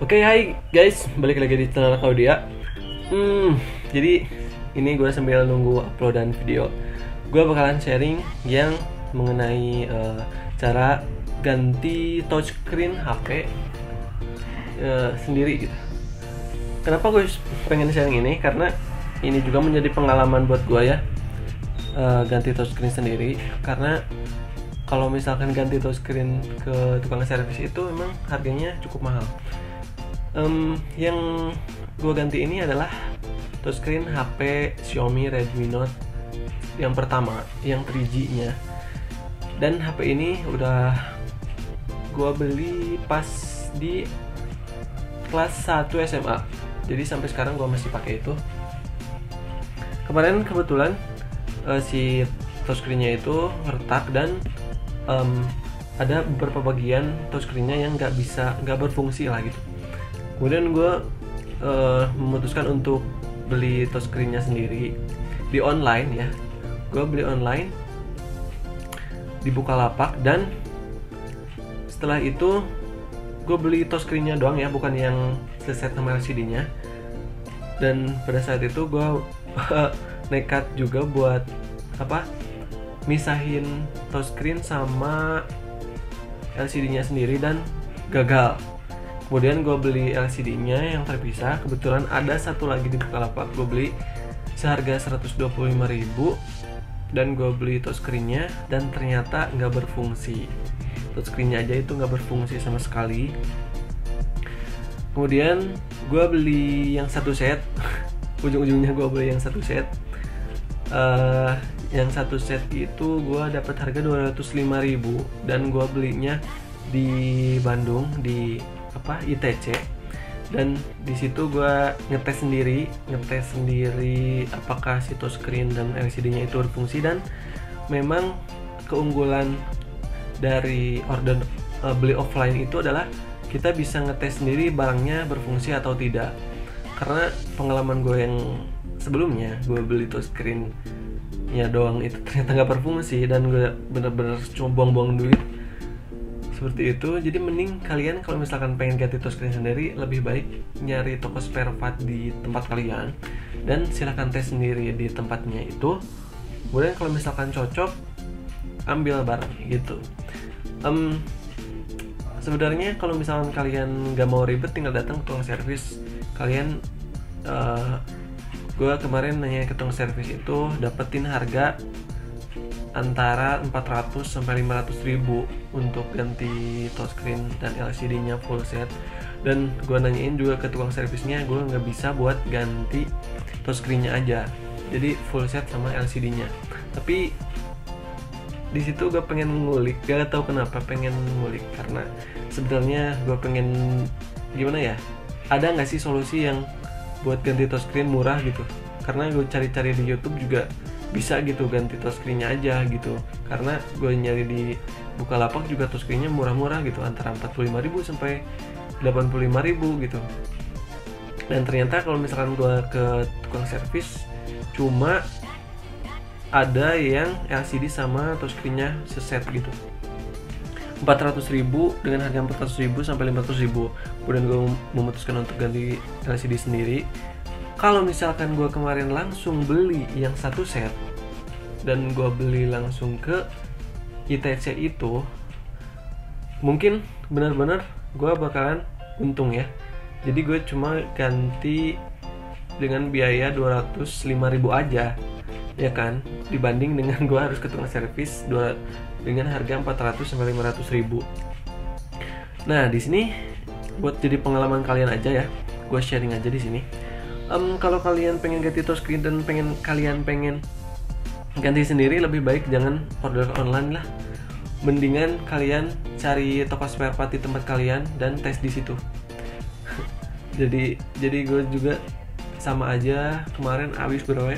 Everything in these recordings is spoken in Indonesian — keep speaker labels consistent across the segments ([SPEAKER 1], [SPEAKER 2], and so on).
[SPEAKER 1] Oke, hai guys, balik lagi di channel Kaudia. Jadi ini gue sambil nunggu uploadan video, gue bakalan sharing yang mengenai cara ganti touchscreen HP sendiri gitu. Kenapa gue pengen sharing ini? Karena ini juga menjadi pengalaman buat gue ya, ganti touchscreen sendiri. Karena kalau misalkan ganti touchscreen ke tukang servis itu memang harganya cukup mahal. Yang gue ganti ini adalah touchscreen HP Xiaomi Redmi Note yang pertama, yang 3G nya. Dan HP ini udah gue beli pas di kelas 1 SMA, jadi sampai sekarang gue masih pakai itu. Kemarin kebetulan si touchscreen-nya itu retak dan ada beberapa bagian touchscreen-nya yang nggak berfungsi lah gitu. Kemudian gue memutuskan untuk beli touchscreen-nya sendiri di online ya. Gue beli online di Bukalapak, dan setelah itu gue beli touchscreen-nya doang ya, bukan yang seset sama LCD-nya. Dan pada saat itu gue nekat juga buat misahin touchscreen sama LCD-nya sendiri, dan gagal. Kemudian gue beli LCD-nya yang terpisah. Kebetulan ada satu lagi di Bukalapak, gue beli seharga 125.000, dan gue beli touchscreen-nya dan ternyata nggak berfungsi. Touchscreen-nya aja itu nggak berfungsi sama sekali. Kemudian gue beli yang satu set. Ujung-ujungnya gue beli yang satu set. Yang satu set itu gue dapat harga 205.000, dan gue belinya di Bandung di ITC. Dan di situ gue ngetes sendiri apakah si touchscreen dan LCD-nya itu berfungsi. Dan memang keunggulan dari order beli offline itu adalah kita bisa ngetes sendiri barangnya berfungsi atau tidak. Karena pengalaman gue yang sebelumnya, gue beli touchscreen ya doang itu ternyata nggak berfungsi, dan gue bener-bener cuma buang-buang duit seperti itu. Jadi mending kalian kalau misalkan pengen ganti touchscreen sendiri, lebih baik nyari toko spare part di tempat kalian dan silahkan tes sendiri di tempatnya itu. Kemudian kalau misalkan cocok, ambil barang gitu. Sebenarnya kalau misalkan kalian nggak mau ribet, tinggal datang ke tukang servis. Kalian gue kemarin nanya ke tukang servis itu dapetin harga antara 400 sampai 500 ribu untuk ganti touchscreen dan LCD-nya full set. Dan gue nanyain juga ke tukang servisnya, gue nggak bisa buat ganti touchscreen-nya aja, jadi full set sama LCD-nya. Tapi di situ gue pengen ngulik, gak tau kenapa pengen ngulik, karena sebenarnya gue pengen gimana ya, ada nggak sih solusi yang buat ganti touchscreen murah gitu. Karena gue cari-cari di YouTube juga bisa gitu ganti touchscreen-nya aja gitu. Karena gue nyari di Bukalapak juga touchscreen-nya murah-murah gitu, antara 45.000 sampai 85.000 gitu. Dan ternyata kalau misalkan gue ke tukang servis, cuma ada yang LCD sama touchscreen-nya seset gitu, 400.000 dengan harga 400.000 sampai 500.000. Kemudian gue memutuskan untuk ganti LCD sendiri. Kalau misalkan gue kemarin langsung beli yang satu set dan gue beli langsung ke ITC itu, mungkin benar-benar gue bakalan untung ya. Jadi gue cuma ganti dengan biaya 205.000 aja, ya kan, dibanding dengan gue harus ke tukang servis dengan harga 400 sampai 500.000. Nah, di sini buat jadi pengalaman kalian aja ya, gue sharing aja di sini. Kalau kalian pengen ganti touchscreen dan kalian pengen ganti sendiri, lebih baik jangan order online lah. Mendingan kalian cari toko spare part di tempat kalian dan tes di situ. jadi gue juga sama aja kemarin habis berapa ya?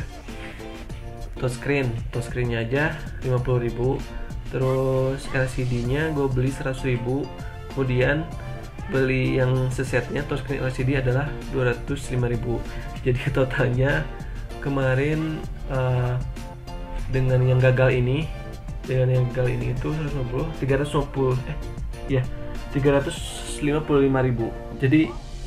[SPEAKER 1] Touchscreen-nya aja 50.000. Terus LCD-nya gue beli 100.000. Kemudian beli yang sesetnya touchscreen LCD adalah 205.000. Jadi totalnya kemarin dengan yang gagal ini itu 350 355.000. Jadi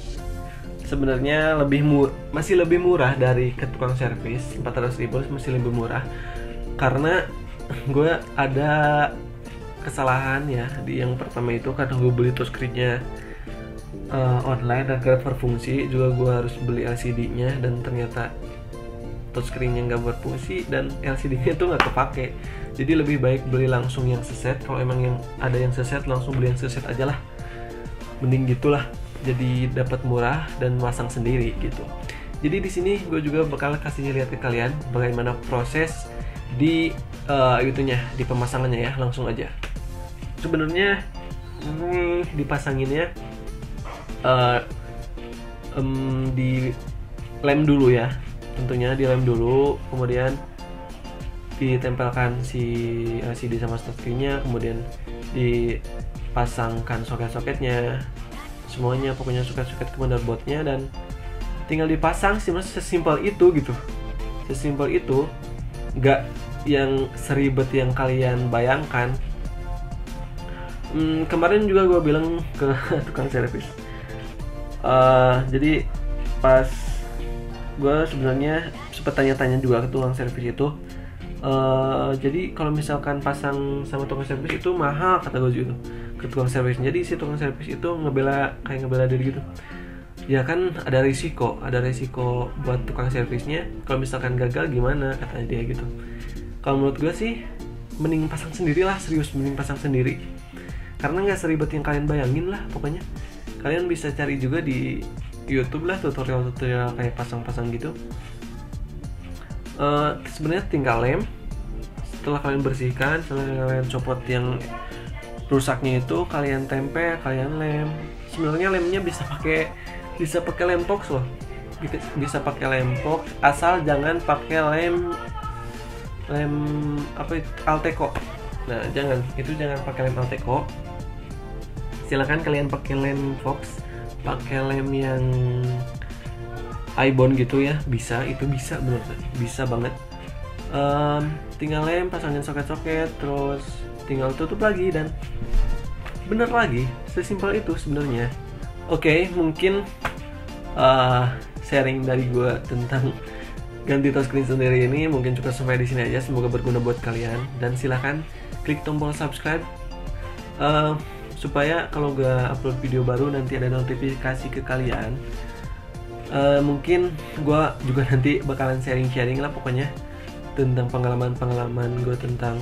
[SPEAKER 1] sebenarnya masih lebih murah dari ke tukang servis. 400.000 masih lebih murah karena gue ada kesalahan ya di yang pertama itu, karena gue beli touchscreen-nya online dan gak berfungsi. Juga gue harus beli LCD-nya dan ternyata touchscreen-nya nggak berfungsi dan LCD-nya tuh nggak kepake. Jadi lebih baik beli langsung yang seset. Kalau emang yang ada yang seset, langsung beli yang seset aja lah, mending gitulah. Jadi dapat murah dan masang sendiri gitu. Jadi di sini gue juga bakal kasih lihat ke kalian bagaimana proses di di pemasangannya ya. Langsung aja. Sebenarnya dipasanginnya di lem dulu ya. Tentunya dilem dulu, kemudian ditempelkan si LCD sama touchscreen-nya, kemudian dipasangkan soket-soketnya, semuanya pokoknya soket-soket ke motherboard-nya, dan tinggal dipasang sih, mas. Sesimpel itu gitu, sesimpel itu, nggak yang seribet yang kalian bayangkan. Kemarin juga gue bilang ke tukang servis, jadi pas gue sebenarnya sempat tanya-tanya juga ke tukang servis itu. Jadi kalau misalkan pasang sama tukang servis itu mahal, kata gue gitu ke tukang servis. Jadi si tukang servis itu ngebela diri gitu. Ya kan ada risiko buat tukang servisnya. Kalau misalkan gagal gimana, katanya dia gitu. Kalau menurut gue sih mending pasang sendiri lah, serius mending pasang sendiri. Karena nggak seribet yang kalian bayangin lah pokoknya. Kalian bisa cari juga di YouTube lah tutorial kayak pasang-pasang gitu. Sebenarnya tinggal lem. Setelah kalian bersihkan, setelah kalian copot yang rusaknya itu, kalian tempel, kalian lem. Sebenarnya lemnya bisa pakai lem box loh. Bisa pakai lem box, asal jangan pakai lem apa itu, Alteco. Nah, jangan pakai lem Alteco. Silakan kalian pakai lem box, pakai lem yang iBond gitu ya, itu bisa bener, bisa banget. Tinggal lem, pasangin soket-soket, terus tinggal tutup lagi dan bener lagi, sesimpel itu sebenarnya. Oke, mungkin sharing dari gue tentang ganti touchscreen sendiri ini mungkin cukup sampai di sini aja. Semoga berguna buat kalian, dan silahkan klik tombol subscribe supaya kalau gue upload video baru nanti ada notifikasi ke kalian. Mungkin gue juga nanti bakalan sharing lah pokoknya tentang pengalaman gue tentang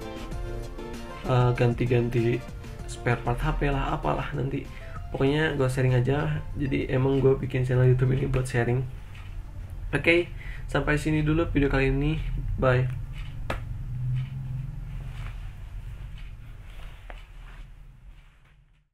[SPEAKER 1] ganti-ganti spare part HP lah, apalah nanti. Pokoknya gue sharing aja. Jadi emang gue bikin channel YouTube ini buat sharing. Oke, sampai sini dulu video kali ini. Bye.